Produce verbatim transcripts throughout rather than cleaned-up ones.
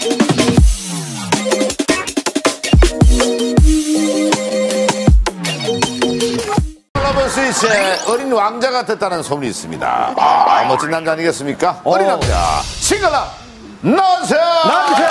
스위스의 어린 왕자가 됐다는 소문이 있습니다. 아, 멋진 남자 아니겠습니까? 어. 어린 남자 싱글라 나오세요. 나오세요.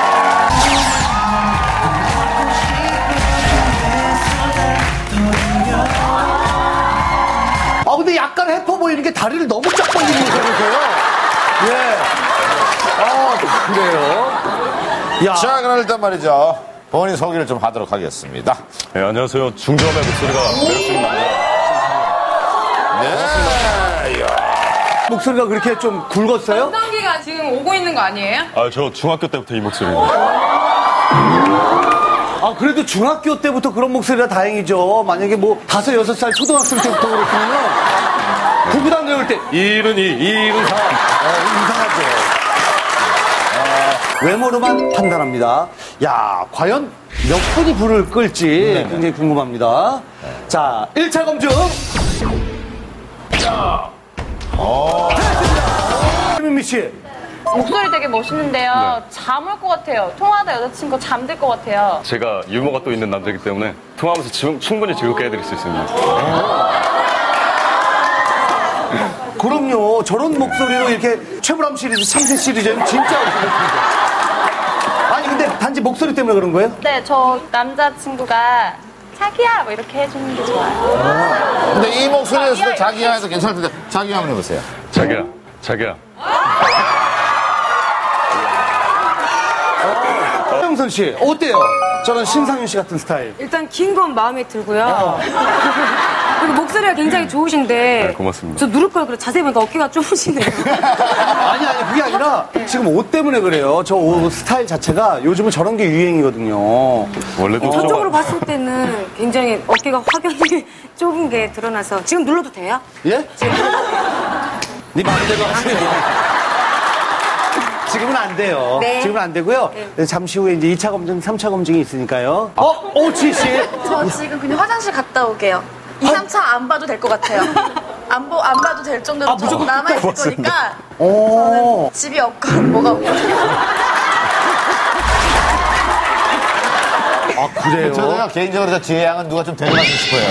아 근데 약간 해퍼 보이는 게 다리를 너무 쫙 벌리는 거세요. 예. 아 그래요. 야. 자 그럼 일단 말이죠. 본인 소개를 좀 하도록 하겠습니다. 네, 안녕하세요. 중저음의 목소리가 매력적인 남자. 네. 목소리가 그렇게 좀 굵었어요? 전성기가 지금 오고 있는 거 아니에요? 아, 저 중학교 때부터 이 목소리입니다. 아, 그래도 중학교 때부터 그런 목소리라 다행이죠. 만약에 뭐 다섯, 여섯 살 초등학생 때부터 그랬으면은 구구단 배울 때 이른이, 이른사. 어, 이상하죠. 아, 외모로만 판단합니다. 야, 과연 몇 분이 불을 끌지 네네. 굉장히 궁금합니다. 네. 자, 일 차 검증. 어. 민미 씨. 목소리 되게 멋있는데요. 네. 잠올 것 같아요. 통화하다 여자친구 잠들 것 같아요. 제가 유머가 또 있는 남자이기 때문에 통화하면서 지금 충분히 즐겁게 해드릴 수 있습니다. 그럼요. 저런 목소리로 이렇게 최불암 시리즈, 참새 시리즈는 진짜 어렵습니다. 아니 근데 단지 목소리 때문에 그런 거예요? 네, 저 남자친구가 자기야 뭐 이렇게 해주는 게 좋아요. 근데 이 목소리에서도 자기야 해도 괜찮을 텐데 자기야 한번 해보세요. 자기야, 자기야. 황영선 씨 어때요? 저는 신상윤 씨 같은 스타일. 일단 긴 건 마음에 들고요. 그리고 목소리가 굉장히 좋으신데. 네, 고맙습니다. 저 누를 걸 그래 자세히 보니까 어깨가 좁으시네요. 아니 아니 그게 아니라 지금 옷 때문에 그래요. 저 옷 스타일 자체가 요즘은 저런 게 유행이거든요. 원래도 어, 저쪽으로 봤을 때는 굉장히 어깨가 확연히 좁은 게 드러나서 지금 눌러도 돼요? 예? 지금 네 마음대로 하세요. 지금은 안 돼요. 네. 지금은 안 되고요. 네. 잠시 후에 이제 이 차 검증, 삼 차 검증이 있으니까요. 어? 오치 씨. 저 지금 그냥 화장실 갔다 오게요. 이, 삼 차 안 봐도 될 것 같아요. 안, 보, 안 봐도 될 정도로 아, 무조건 남아있을 거니까 오. 저는 집이 없건 뭐가 없건 아, 그래요? 저는 개인적으로 저 지혜 양은 누가 좀 데려가고 싶어요.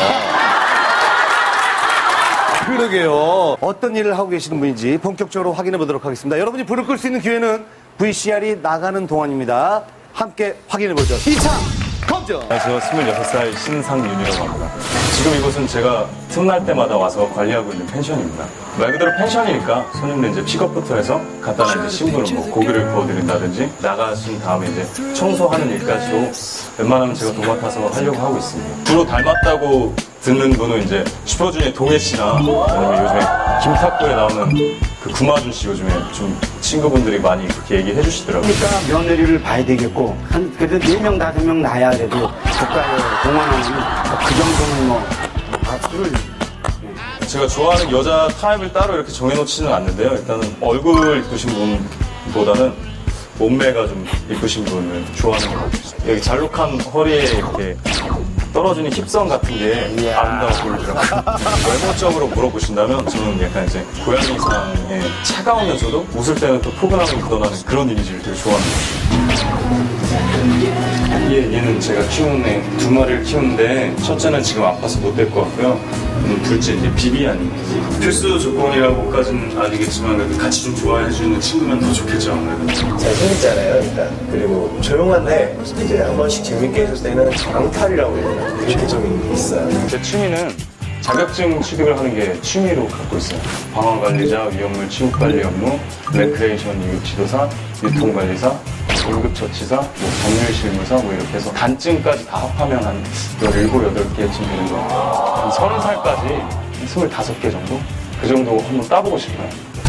그러게요. 어떤 일을 하고 계시는 분인지 본격적으로 확인해 보도록 하겠습니다. 여러분이 불을 끌 수 있는 기회는 브이씨알이 나가는 동안입니다. 함께 확인해 보죠. 이 차 검증! 안녕하세요. 스물여섯 살 신상윤이라고 합니다. 지금 이곳은 제가 틈날 때마다 와서 관리하고 있는 펜션입니다. 말 그대로 펜션이니까 손님들 이제 픽업부터 해서 간단한 이제 심부름, 뭐 고기를 구워드린다든지 나가신 다음에 이제 청소하는 일까지도 웬만하면 제가 도맡아서 하려고 하고 있습니다. 주로 닮았다고 듣는 분은 이제 슈퍼주니어 동해 씨나 아니면 요즘에 김탁구에 나오는 그 구마준 씨 요즘에 좀 친구분들이 많이 그렇게 얘기해 주시더라고요. 그러니까 며느리를 봐야 되겠고 한 그래도 네 명 다섯 명 낳아야 돼도 국가에 동원하면 그 정도는 뭐 박수를. 제가 좋아하는 여자 타입을 따로 이렇게 정해놓지는 않는데요. 일단은 얼굴 이쁘신 분보다는 몸매가 좀 이쁘신 분을 좋아하는 것 같아요. 여기 잘록한 허리에 이렇게 떨어지는 힙선 같은 게 아름다워 보이더라고요. 외모적으로 물어보신다면 저는 약간 이제 고양이상의 차가우면서도 웃을 때는 또 포근함이 묻어나는 그런 이미지를 되게 좋아하는 것 같아요. 얘, 얘는 제가 키우는 애 두 마리를 키우는데 첫째는 지금 아파서 못 될 것 같고요. 음, 둘째 이제 비비안이 필수 조건이라고까지는 아니겠지만 그래도 같이 좀 좋아해주는 친구면 더 좋겠죠 아무래도. 잘생겼잖아요 일단. 그리고 조용한데 이제 한 번씩 재밌게 해줄 때는 앙탈이라고 해야 되나 그렇게 좀 있어요. 제 취미는 자격증 취득을 하는 게 취미로 갖고 있어요. 방화관리자, 위험물 취급관리 업무, 레크레이션 유급지도사, 유통관리사, 응급처치사, 뭐 법률실무사 뭐 이렇게 해서 단증까지 다 합하면 한 열일곱, 여덟 개쯤 되는 거 같아요. 한 서른 살까지 스물다섯 개 정도? 그 정도 한번 따보고 싶어요.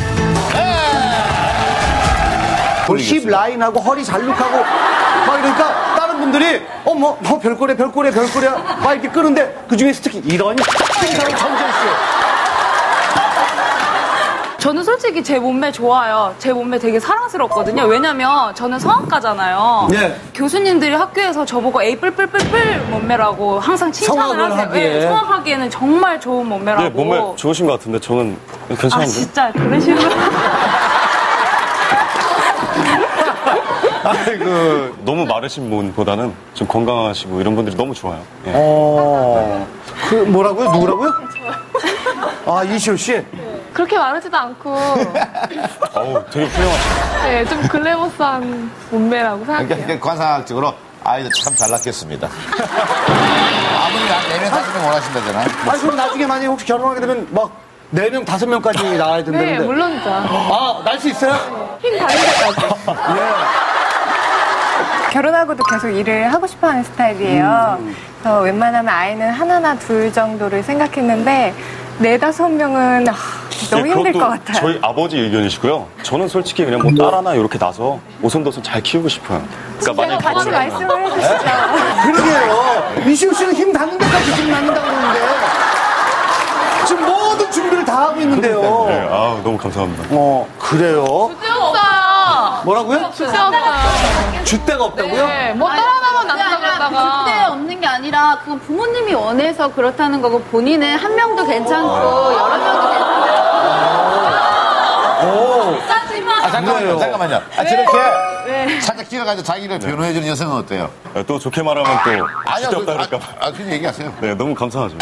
힙 라인하고 허리 잘룩하고 막 이러니까 다른 분들이 어뭐 뭐 별거래 별거래 별거래 막 이렇게 끄는데 그중에서 특히 이런 생사로 정재씨. 저는 솔직히 제 몸매 좋아요. 제 몸매 되게 사랑스럽거든요. 왜냐면 저는 성악가잖아요. 네. 교수님들이 학교에서 저보고 에이 뿔뿔뿔뿔 몸매라고 항상 칭찬을 성악을 하세요. 하기에. 네, 성악하기에는 정말 좋은 몸매라고. 네, 몸매 좋으신 것 같은데 저는 괜찮은데? 아 진짜 그런 식으로. 아니, 그, 너무 마르신 분보다는 좀 건강하시고 이런 분들이 너무 좋아요. 예. 어, 그, 뭐라고요? 누구라고요? 아, 이시호 씨? 그렇게 마르지도 않고, 어우, 되게 훌륭하시네요. 네, 좀 글래머스한 몸매라고 생각해요. 그러니까 관상학적으로 아이들 참 잘 낳겠습니다. 아무리 한 네 명, 다섯 명 원하신다잖아요. 아니, 그럼 나중에 만약에 혹시 결혼하게 되면 막, 네 명, 다섯 명까지 나와야 된다는데. 네, 물론이죠. 아, 날 수 있어요? 힘 다른 데까지. 결혼하고도 계속 일을 하고 싶어 하는 스타일이에요. 음. 그래서 웬만하면 아이는 하나나 둘 정도를 생각했는데, 네다섯 명은 아, 너무 예, 힘들 그것도 것 같아요. 저희 아버지 의견이시고요. 저는 솔직히 그냥 뭐 딸 하나 이렇게 낳아서 오손도손 잘 키우고 싶어요. 그러니까 제가 같이 결혼을 하면- 말씀을 해주시죠. 그러게요. 이시호 씨는 힘 닿는 데까지 지금 낳는다고 그러는데. 지금 모든 준비를 다 하고 있는데요. 네, 아 너무 감사합니다. 어, 그래요? 없어요. 뭐라고요? 주제 없어요. 줏대가 없다고요? 네, 뭐 따라 나면 난다 그때 그러다가. 없는 게 아니라 그건 부모님이 원해서 그렇다는 거고 본인은 한 명도 괜찮고 여러 명도 괜찮고. 오. 아, 잠깐만요, 그래요. 잠깐만요. 아, 저렇게 살짝 끼어가지고 자기를 변호해주는 여성은 어때요? 아, 또 좋게 말하면 또 아니요, 줏대 그, 없다 아, 그럴까 봐. 아, 그냥 얘기하세요. 네, 너무 감사하죠.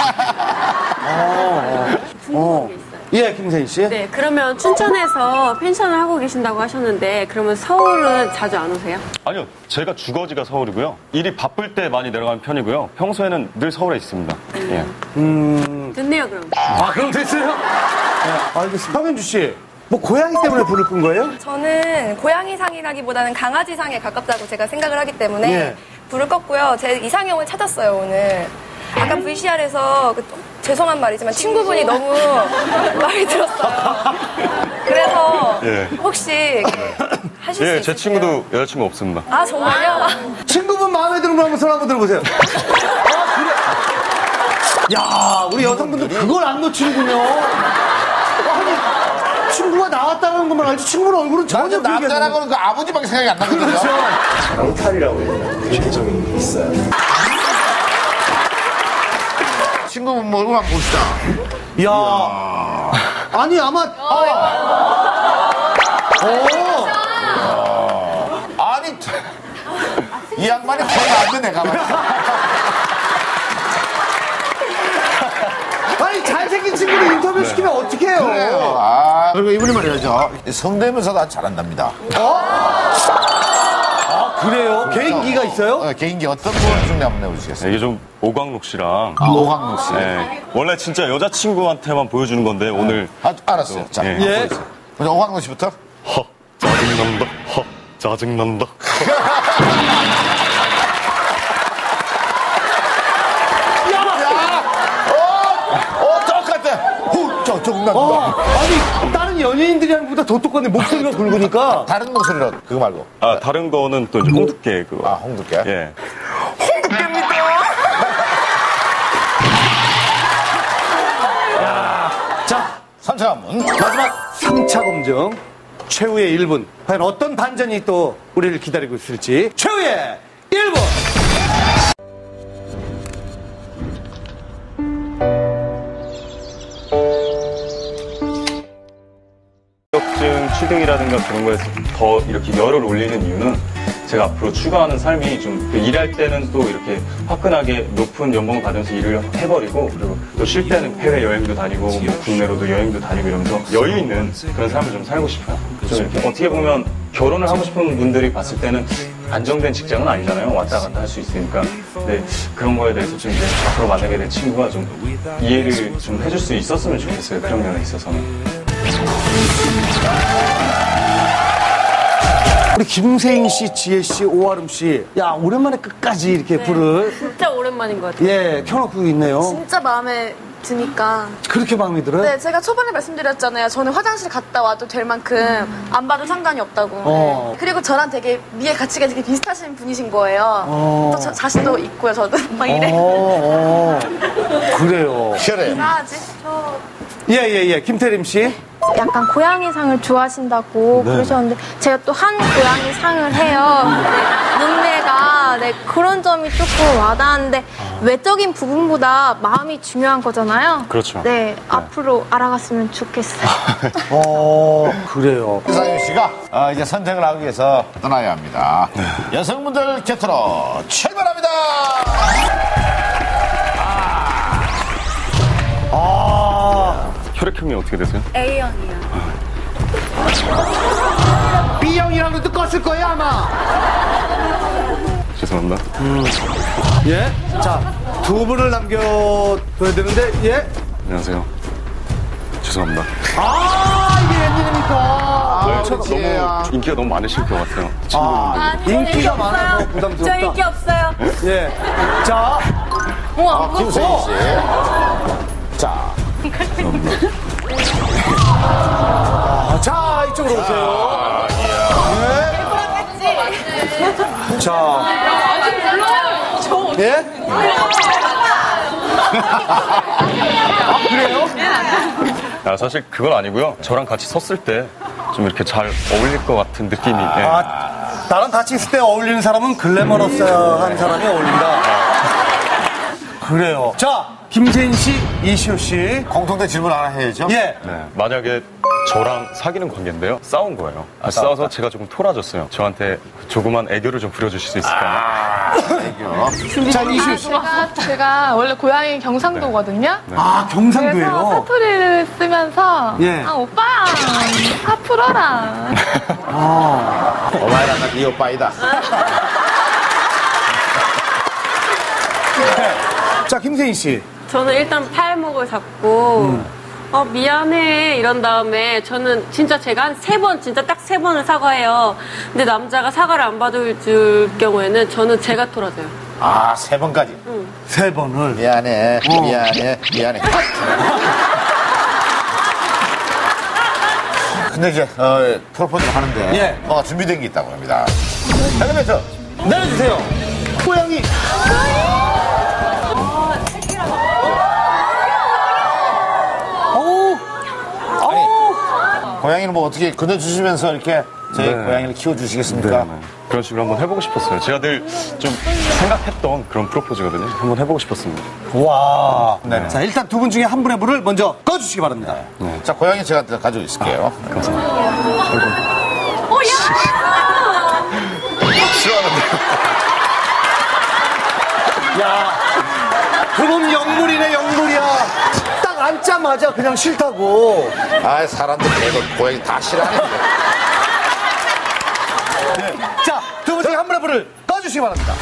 어. 예, 김세희 씨. 네, 그러면 춘천에서 펜션을 하고 계신다고 하셨는데 그러면 서울은 자주 안 오세요? 아니요, 제가 주거지가 서울이고요. 일이 바쁠 때 많이 내려가는 편이고요. 평소에는 늘 서울에 있습니다. 예. 음. 됐네요, 그럼. 아, 그럼 됐어요? 네, 알겠습니다. 황현주 씨. 뭐 고양이 때문에 불을 끈 거예요? 저는 고양이상이라기보다는 강아지상에 가깝다고 제가 생각을 하기 때문에 예. 불을 껐고요. 제 이상형을 찾았어요, 오늘. 아까 브이씨알에서 그, 죄송한 말이지만 친구분이 너무 마음에 들었어요. 그래서 예. 혹시 하실 수 예, 있으세요? 제 친구도 여자친구 없습니다. 아, 정말요? 친구분 마음에 드는 분 한번 손 한번 들어보세요. 아, 그래. 야, 우리 여성분들 그걸 안 놓치는군요. 아니, 친구가 나왔다는 것만 알지 친구는 얼굴은 전혀 나는 남자라고는 그 아버지밖에 생각이 안 나거든요. 그렇죠. 강탈이라고 해야 되나? 그게 좀 있어요. 친구분 뭐 얼굴 한번 봅시다. 이야. 아니, 아마. 오. 아니, 이 양반이 허리 안 돼, 내가. 아니, 잘생긴 친구를 인터뷰 시키면 어떡해요? 그래요. 아, 그리고 이분이 말이죠. 성대면서도 아주 잘한답니다. 아, 그래요? 개인기가 있어요? 어, 개인기 어떤 부분 중에 한번 내보시겠어요? 이게 좀 오광록 씨랑. 아, 오광록 씨. 네. 원래 진짜 여자친구한테만 보여주는 건데 오늘. 아, 알았어요. 자, 예. 한번 보여주세요. 먼저 오광록 씨부터. 허, 짜증난다. 허, 짜증난다. 어, 똑같아. 후, 저, 정난. 어, 아니, 다른 연예인들이랑 보다 더 똑같네. 목소리가 굵으니까. 다른 목소리로, 그거 말고. 아, 다른 거는 또 이제 홍두깨 그거. 아, 홍두깨? 예. 자, 삼 차 한번. 마지막 삼 차 검증. 최후의 일 분. 과연 어떤 반전이 또 우리를 기다리고 있을지. 최후의 일 분! 자격증 취득이라든가 그런 거에서 더 이렇게 열을 올리는 이유는 제가 앞으로 추구하는 삶이 좀 그 일할 때는 또 이렇게 화끈하게 높은 연봉을 받으면서 일을 해버리고 그리고 또 쉴 때는 해외 여행도 다니고 뭐 국내로도 여행도 다니고 이러면서 여유 있는 그런 삶을 좀 살고 싶어요. 좀 이렇게 어떻게 보면 결혼을 하고 싶은 분들이 봤을 때는 안정된 직장은 아니잖아요. 왔다 갔다 할 수 있으니까. 근데 그런 거에 대해서 좀 이제 앞으로 만나게 될 친구가 좀 이해를 좀 해줄 수 있었으면 좋겠어요. 그런 면에 있어서는. 우리 김세인 씨, 지혜 씨, 오아름 씨. 야, 오랜만에 끝까지 이렇게 불을. 진짜 오랜만인 것 같아요. 예, 켜놓고 있네요. 진짜 마음에 드니까. 그렇게 마음에 들어요? 네, 제가 초반에 말씀드렸잖아요. 저는 화장실 갔다 와도 될 만큼 안 봐도 상관이 없다고. 어. 그리고 저랑 되게 미의 가치가 되게 비슷하신 분이신 거예요. 어. 또 저, 자신도 있고요, 저도. 막 이래. 어, 어. 그래요. 그래. 이상하지? 저 예, 예, 예. 김태림 씨. 약간 고양이상을 좋아하신다고 네. 그러셨는데 제가 또 한 고양이상을 해요. 눈매가 네, 그런 점이 조금 와닿았는데 외적인 부분보다 마음이 중요한 거잖아요. 그렇죠. 네, 앞으로 알아갔으면 좋겠어요. 어, 그래요. 이상윤 씨가 아, 이제 선택을 하기 위해서 떠나야 합니다. 여성분들 곁으로 출발합니다. 아. 혈액형이 어떻게 되세요? A형이요. B형이랑도 껐을 거예요, 아마. 죄송합니다. 음. 예? 자, 두 분을 남겨둬야 되는데, 예? 안녕하세요. 죄송합니다. 아, 이게 웬일입니까? 아, 아, 너무 인기가 너무 많으실 것 같아요. 아, 친구분들. 인기가 많아서 부담스럽다. 저 인기 없어요. 예. 자. 어, 아, 김세희 씨. 자. 아, 자, 이쪽으로 오세요. 네. 자. 예? 아, 그래요? 아, 사실 그건 아니고요. 저랑 같이 섰을 때 좀 이렇게 잘 어울릴 것 같은 느낌이. 예. 아, 나랑 같이 있을 때 어울리는 사람은 글래머러스한 사람이 어울린다. 그래요. 자, 김세인 씨, 이시호 씨. 공통된 질문 하나 해야죠. 예. 네, 만약에 저랑 사귀는 관계인데요. 싸운 거예요. 아, 싸워서 제가 조금 토라졌어요. 저한테 조그만 애교를 좀 부려주실 수 있을까요? 아, 애교. 자, 이시호 씨. 제가, 제가 원래 고향이 경상도거든요. 네. 아, 경상도예요? 그래서 사투리를 쓰면서 예. 아 오빠야 화 풀어라. 아. 오마이라 나네 오빠이다. 자, 김세인 씨. 저는 일단 팔목을 잡고 음. 어 미안해 이런 다음에 저는 진짜 제가 한 세 번 진짜 딱 세 번을 사과해요. 근데 남자가 사과를 안 받을 경우에는 저는 제가 토라져요. 아, 세 번까지. 응. 세 번을. 미안해, 어. 미안해, 미안해. 근데 이제 어, 프로포즈를 하는데 예. 뭐가 준비된 게 있다고 합니다. 엘리베이터 내려주세요. 고양이. 고양이는 뭐 어떻게 그려주시면서 이렇게 저희 네. 고양이를 키워주시겠습니까? 네, 네. 그런 식으로 한번 해보고 싶었어요. 제가 늘 좀 생각했던 그런 프로포즈거든요. 한번 해보고 싶었습니다. 와. 네. 자, 일단 두 분 중에 한 분의 불을 먼저 꺼주시기 바랍니다. 네. 자, 고양이 제가 가지고 있을게요. 아, 감사합니다. 어, 야! 싫어하는데. 야, 그럼 영물이네, 영물이야. 딱 앉자마자 그냥 싫다고. 아, 사람들 계속 고양이 다 싫어하네. 네. 자, 두 분 중에 한 분의 불을 꺼주시기 바랍니다.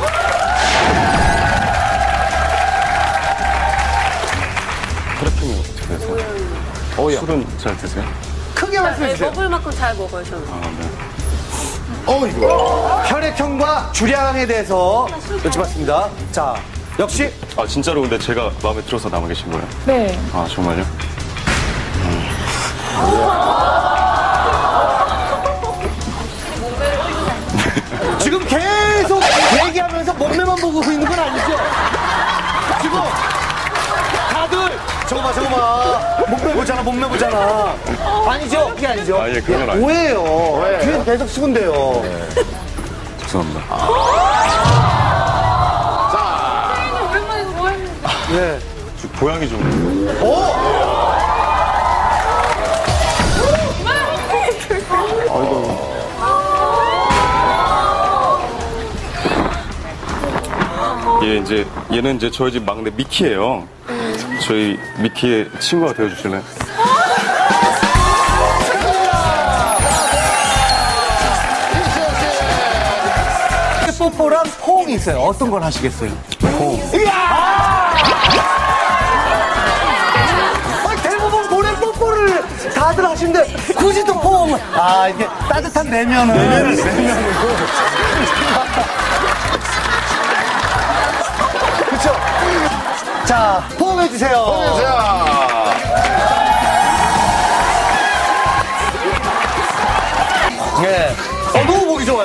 혈액형이 어떻게 되세요? 어우야. 술은 잘 드세요? 크게 말씀해 네, 주세요. 먹을 만큼 잘 먹어요 저는. 아, 네. 어이구. 혈액형과 주량에 대해서 여쭤봤습니다. 자, 역시. 아, 진짜로 근데 제가 마음에 들어서 남아 계신 거예요? 네. 아, 정말요? 지금 계속 얘기하면서 몸매만 보고 있는 건 아니죠? 지금 다들 저거 봐, 저거 봐. 몸매 보잖아, 몸매 보잖아. 아니죠? 그게 아니죠? 아, 예, 그건 아니죠. 오해예요. 오해. 뒤에 계속 수군대요. 네. 죄송합니다. 오랜만에 뭐 했는데. 네. 저 고양이 좀. 오! 얘 이제 얘는 이제 저희 집 막내 미키예요. 저희 미키의 친구가 되어주실래요? 뽀뽀랑 포옹이 있어요. 어떤 걸 하시겠어요? 포옹. 이야! 아니, 대부분 모래 뽀뽀를 다들 하시는데 굳이 또 포옹. 아, 이게 따뜻한 내면은. 내면을, 내면으로. 그쵸? 자, 포옹해주세요. 포옹해주세요. 네. 어, 너무 보기 좋아.